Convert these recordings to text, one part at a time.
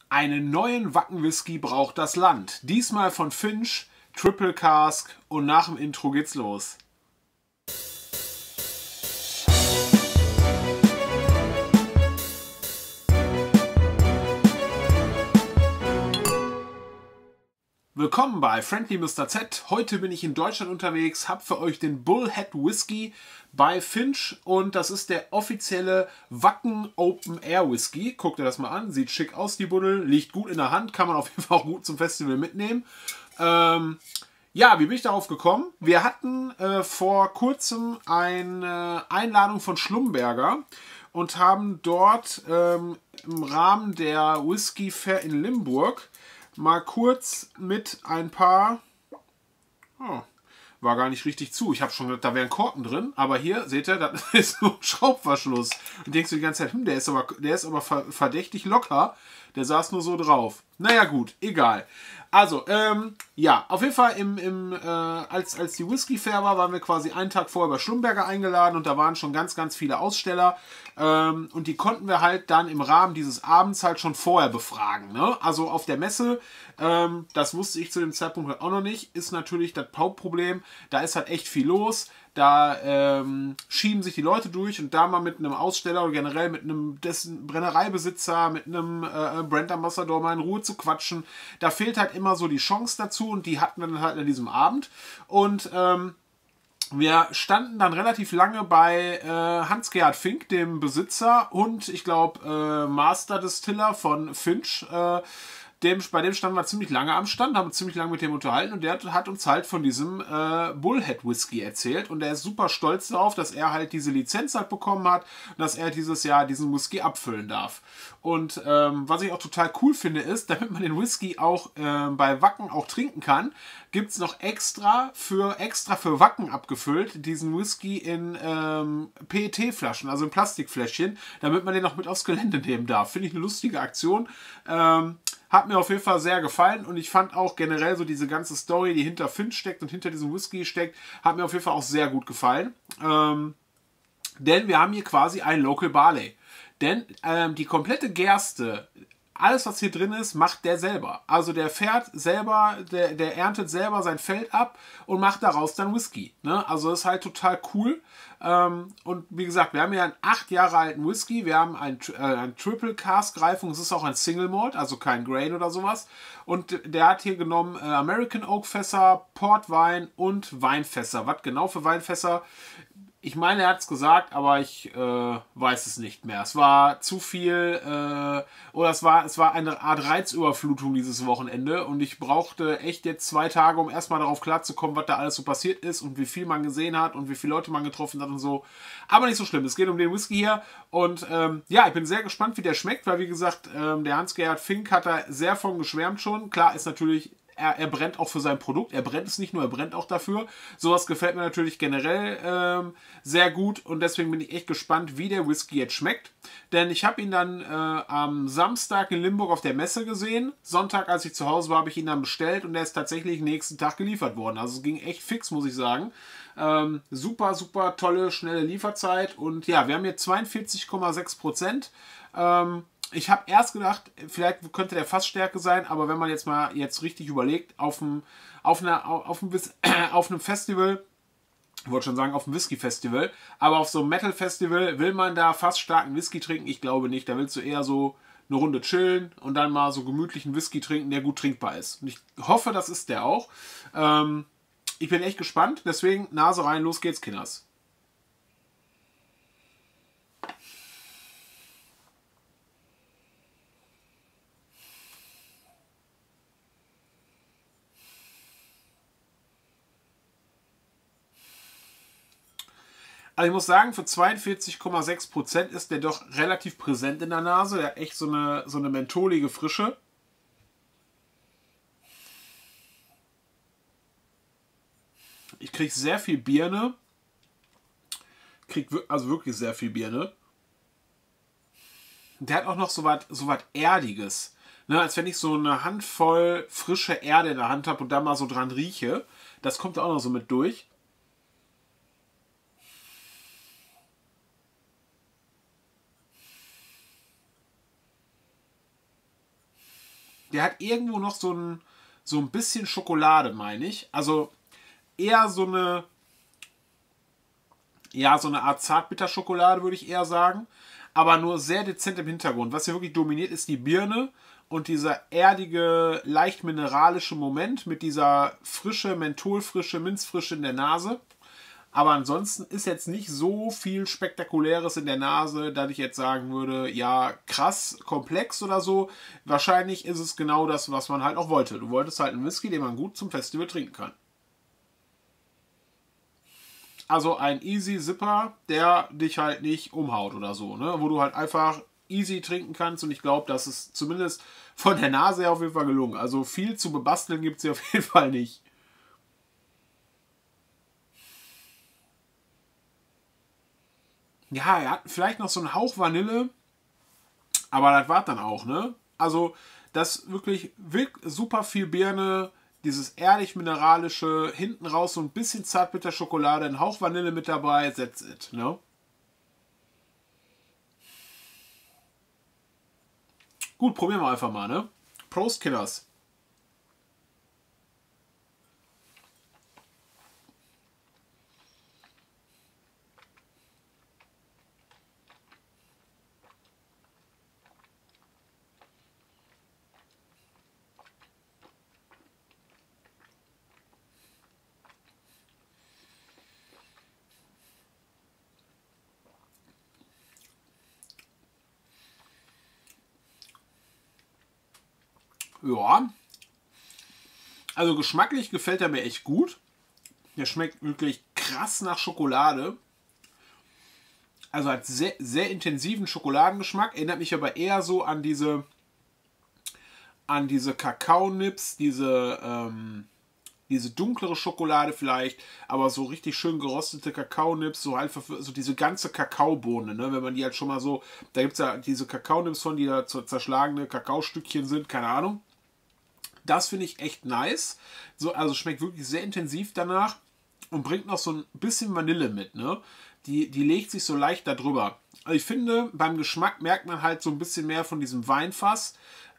Einen neuen Wacken-Whisky braucht das Land. Diesmal von Finch, Triple Cask und nach dem Intro geht's los. Willkommen bei Friendly Mr. Z. Heute bin ich in Deutschland unterwegs, habe für euch den Bullhead Whisky bei Finch und das ist der offizielle Wacken Open Air Whisky. Guckt ihr das mal an, sieht schick aus die Buddel, liegt gut in der Hand, kann man auf jeden Fall auch gut zum Festival mitnehmen. Ja, wie bin ich darauf gekommen? Wir hatten vor kurzem eine Einladung von Schlumberger und haben dort im Rahmen der Whisky Fair in Limburg mal kurz mit ein paar... Oh, war gar nicht richtig zu. Ich habe schon gedacht, da wären Korken drin. Aber hier, seht ihr, das ist so ein Schraubverschluss. Und denkst du die ganze Zeit, der ist aber verdächtig locker. Der saß nur so drauf. Naja gut, egal. Also, ja, auf jeden Fall als die Whisky Fair war, waren wir quasi einen Tag vorher bei Schlumberger eingeladen und da waren schon ganz, ganz viele Aussteller und die konnten wir halt dann im Rahmen dieses Abends halt schon vorher befragen. Ne? Also auf der Messe, das wusste ich zu dem Zeitpunkt halt auch noch nicht, ist natürlich das Hauptproblem, da ist halt echt viel los. Da schieben sich die Leute durch und da mal mit einem Aussteller oder generell mit einem dessen Brennereibesitzer, mit einem Brand Ambassador mal in Ruhe zu quatschen. Da fehlt halt immer so die Chance dazu und die hatten wir dann halt an diesem Abend. Und wir standen dann relativ lange bei Hans-Gerhard Fink, dem Besitzer und ich glaube Master Distiller von Finch. Bei dem standen wir ziemlich lange am Stand, haben uns ziemlich lange mit dem unterhalten und der hat uns halt von diesem Bullhead Whisky erzählt und er ist super stolz darauf, dass er halt diese Lizenz halt bekommen hat und dass er dieses Jahr diesen Whisky abfüllen darf. Und was ich auch total cool finde ist, damit man den Whisky auch bei Wacken auch trinken kann, gibt es noch extra für Wacken abgefüllt, diesen Whisky in PET-Flaschen, also in Plastikfläschchen, damit man den noch mit aufs Gelände nehmen darf. Finde ich eine lustige Aktion. Hat mir auf jeden Fall sehr gefallen und ich fand auch generell so diese ganze Story, die hinter Finch steckt und hinter diesem Whisky steckt, hat mir auf jeden Fall auch sehr gut gefallen. Denn wir haben hier quasi ein Local Barley. Denn die komplette Gerste, alles was hier drin ist, macht der selber. Also der fährt selber, der erntet selber sein Feld ab und macht daraus dann Whisky. Ne? Also das ist halt total cool. Und wie gesagt, wir haben hier einen 8 Jahre alten Whisky, wir haben einen Triple Cask Reifung, es ist auch ein Single Malt, also kein Grain oder sowas. Und der hat hier genommen American Oak Fässer, Portwein und Weinfässer. Was genau für Weinfässer? Ich meine, er hat es gesagt, aber ich weiß es nicht mehr. Es war zu viel, oder es war eine Art Reizüberflutung dieses Wochenende und ich brauchte echt jetzt 2 Tage, um erstmal darauf klarzukommen, was da alles so passiert ist und wie viel man gesehen hat und wie viele Leute man getroffen hat und so. Aber nicht so schlimm, es geht um den Whisky hier und ja, ich bin sehr gespannt, wie der schmeckt, weil wie gesagt, der Hans-Gerhard Fink hat da sehr von geschwärmt schon. Klar ist natürlich... Er brennt auch für sein Produkt. Er brennt es nicht nur, er brennt auch dafür. Sowas gefällt mir natürlich generell sehr gut und deswegen bin ich echt gespannt, wie der Whisky jetzt schmeckt. Denn ich habe ihn dann am Samstag in Limburg auf der Messe gesehen. Sonntag, als ich zu Hause war, habe ich ihn dann bestellt und er ist tatsächlich nächsten Tag geliefert worden. Also es ging echt fix, muss ich sagen. Super, super tolle, schnelle Lieferzeit und ja, wir haben hier 42,6%. Ich habe erst gedacht, vielleicht könnte der Fassstärke sein, aber wenn man jetzt mal richtig überlegt, auf einem Festival, ich wollte schon sagen auf einem Whisky-Festival, aber auf so einem Metal-Festival will man da fast starken Whisky trinken? Ich glaube nicht. Da willst du eher so eine Runde chillen und dann mal so gemütlichen Whisky trinken, der gut trinkbar ist. Und ich hoffe, das ist der auch. Ich bin echt gespannt, deswegen Nase rein, los geht's, Kinders. Also ich muss sagen, für 42,6% ist der doch relativ präsent in der Nase. Der hat echt so eine mentholige Frische. Ich kriege sehr viel Birne. Also wirklich sehr viel Birne. Der hat auch noch so was Erdiges. Ne, als wenn ich so eine Handvoll frische Erde in der Hand habe und da mal so dran rieche. Das kommt auch noch so mit durch. der hat irgendwo noch so ein bisschen Schokolade, meine ich. Also eher so eine, ja, so eine Art Zartbitterschokolade, würde ich eher sagen. Aber nur sehr dezent im Hintergrund. Was hier wirklich dominiert, ist die Birne und dieser erdige, leicht mineralische Moment mit dieser frische, Mentholfrische, Minzfrische in der Nase. Aber ansonsten ist jetzt nicht so viel Spektakuläres in der Nase, dass ich jetzt sagen würde, ja, krass, komplex oder so. Wahrscheinlich ist es genau das, was man halt auch wollte. Du wolltest halt einen Whisky, den man gut zum Festival trinken kann. Also ein Easy Zipper, der dich halt nicht umhaut oder so, ne? Wo du halt einfach easy trinken kannst und ich glaube, das ist zumindest von der Nase her auf jeden Fall gelungen. Also viel zu bebasteln gibt es hier auf jeden Fall nicht. Ja, er hat vielleicht noch so einen Hauch Vanille, aber das war dann auch, ne? Also, das wirklich super viel Birne, dieses erdig-mineralische, hinten raus so ein bisschen Zartbitterschokolade, ein Hauch Vanille mit dabei, that's it, ne? Gut, probieren wir einfach mal, ne? Prost, Killers. Ja, also geschmacklich gefällt er mir echt gut. Der schmeckt wirklich krass nach Schokolade. Also hat sehr, sehr intensiven Schokoladengeschmack. Erinnert mich aber eher so an diese Kakaonips, diese dunklere Schokolade vielleicht, aber so richtig schön geröstete Kakaonips, so einfach so diese ganze Kakaobohne, ne? Wenn man die halt schon mal so, da gibt es ja diese Kakaonips von, die da zerschlagene Kakaostückchen sind, keine Ahnung. Das finde ich echt nice. So, also schmeckt wirklich sehr intensiv danach und bringt noch so ein bisschen Vanille mit, ne? Die legt sich so leicht darüber. Also ich finde, beim Geschmack merkt man halt so ein bisschen mehr von diesem Weinfass.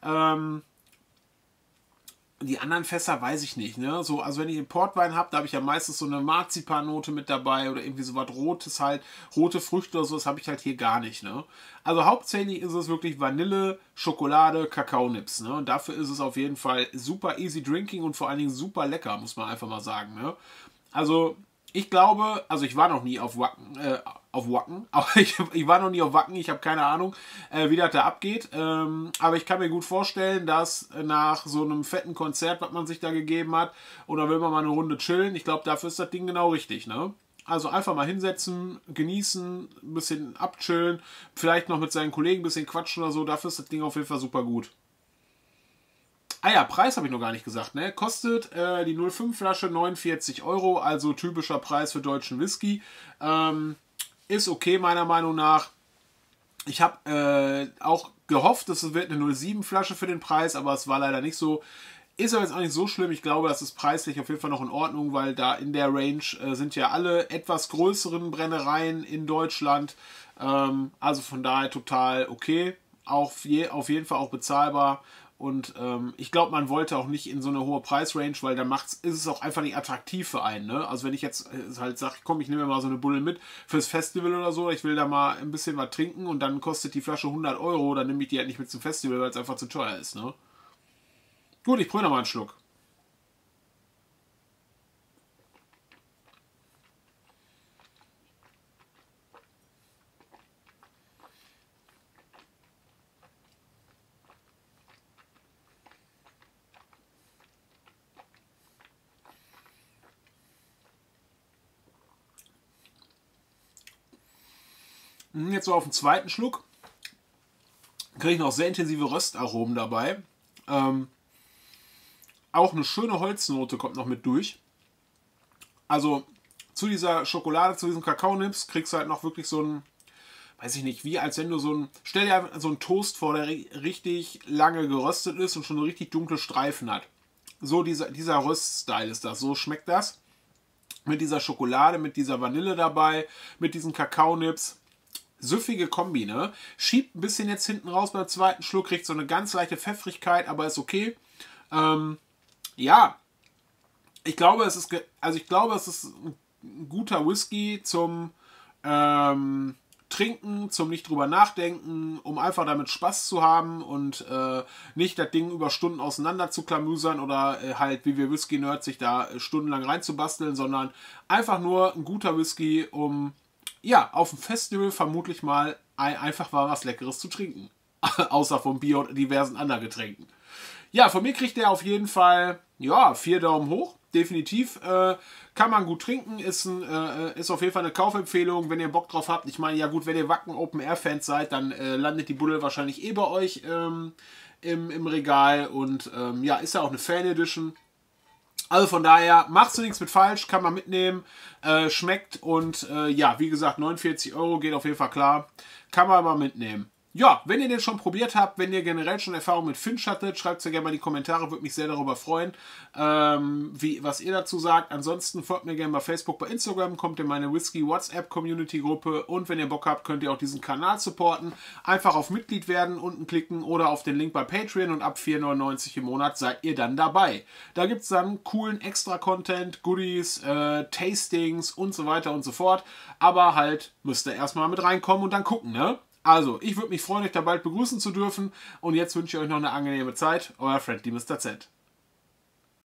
Die anderen Fässer weiß ich nicht, ne? So, also wenn ich einen Portwein habe, da habe ich ja meistens so eine Marzipannote mit dabei oder irgendwie so was Rotes halt, rote Früchte oder so, das habe ich halt hier gar nicht, ne? Also hauptsächlich ist es wirklich Vanille, Schokolade, Kakaonips, ne? Und dafür ist es auf jeden Fall super easy drinking und vor allen Dingen super lecker, muss man einfach mal sagen, ne? Also ich glaube, also ich war noch nie auf Wacken, aber ich war noch nie auf Wacken, ich habe keine Ahnung, wie das da abgeht. Aber ich kann mir gut vorstellen, dass nach so einem fetten Konzert, was man sich da gegeben hat, oder will man mal eine Runde chillen, ich glaube, dafür ist das Ding genau richtig, ne? Also einfach mal hinsetzen, genießen, ein bisschen abchillen, vielleicht noch mit seinen Kollegen ein bisschen quatschen oder so, dafür ist das Ding auf jeden Fall super gut. Ah ja, Preis habe ich noch gar nicht gesagt. Ne? Kostet die 05 Flasche 49 Euro, also typischer Preis für deutschen Whisky. Ist okay meiner Meinung nach. Ich habe auch gehofft, dass es wird eine 07 Flasche für den Preis, aber es war leider nicht so. Ist aber jetzt auch nicht so schlimm. Ich glaube, das ist preislich auf jeden Fall noch in Ordnung, weil da in der Range sind ja alle etwas größeren Brennereien in Deutschland. Also von daher total okay. Auf jeden Fall auch bezahlbar. Und ich glaube, man wollte auch nicht in so eine hohe Preisrange, weil dann ist es auch einfach nicht attraktiv für einen. Ne? Also wenn ich jetzt halt sage, komm, ich nehme mir mal so eine Bulle mit fürs Festival oder so, ich will da mal ein bisschen was trinken und dann kostet die Flasche 100 Euro, dann nehme ich die halt nicht mit zum Festival, weil es einfach zu teuer ist. Ne? Gut, ich brühe noch mal einen Schluck. Jetzt so auf den zweiten Schluck kriege ich noch sehr intensive Röstaromen dabei. Ähm, auch eine schöne Holznote kommt noch mit durch. Also zu dieser Schokolade, zu diesem Kakao nimmst, kriegst du halt noch wirklich so ein, weiß ich nicht, wie als wenn du stell dir so einen Toast vor, der richtig lange geröstet ist und schon so richtig dunkle Streifen hat. So dieser Röststyle ist das, so schmeckt das. Mit dieser Schokolade, mit dieser Vanille dabei, mit diesen Kakaonips. süffige Kombi, ne? Schiebt ein bisschen jetzt hinten raus beim zweiten Schluck, kriegt so eine ganz leichte Pfeffrigkeit, aber ist okay. Ja, ich glaube, es ist ein guter Whisky zum Trinken, zum nicht drüber nachdenken, um einfach damit Spaß zu haben und nicht das Ding über Stunden auseinander zu klamüsern oder halt, wie wir Whisky-Nerds, sich da stundenlang reinzubasteln, sondern einfach nur ein guter Whisky, um ja, auf dem Festival vermutlich mal einfach mal was Leckeres zu trinken. Außer vom Bier und diversen anderen Getränken. Ja, von mir kriegt der auf jeden Fall, ja, 4 Daumen hoch. Definitiv. Kann man gut trinken. Ist auf jeden Fall eine Kaufempfehlung, wenn ihr Bock drauf habt. Ich meine, ja gut, wenn ihr Wacken Open Air Fans seid, dann landet die Buddel wahrscheinlich eh bei euch im Regal. Und ja, ist ja auch eine Fan Edition. Also von daher, machst du nichts mit falsch, kann man mitnehmen, schmeckt und ja, wie gesagt, 49 € geht auf jeden Fall klar, kann man mal mitnehmen. Ja, wenn ihr den schon probiert habt, wenn ihr generell schon Erfahrung mit Finch hattet, schreibt es ja gerne mal in die Kommentare, würde mich sehr darüber freuen, was ihr dazu sagt. Ansonsten folgt mir gerne bei Facebook, bei Instagram, kommt in meine Whisky-WhatsApp-Community-Gruppe und wenn ihr Bock habt, könnt ihr auch diesen Kanal supporten. Einfach auf Mitglied werden, unten klicken oder auf den Link bei Patreon und ab 4,99 € im Monat seid ihr dann dabei. Da gibt es dann coolen Extra-Content, Goodies, Tastings und so weiter und so fort. Aber halt müsst ihr erstmal mit reinkommen und dann gucken, ne? Also, ich würde mich freuen, euch da bald begrüßen zu dürfen. Und jetzt wünsche ich euch noch eine angenehme Zeit. Euer Friendly Mr. Z.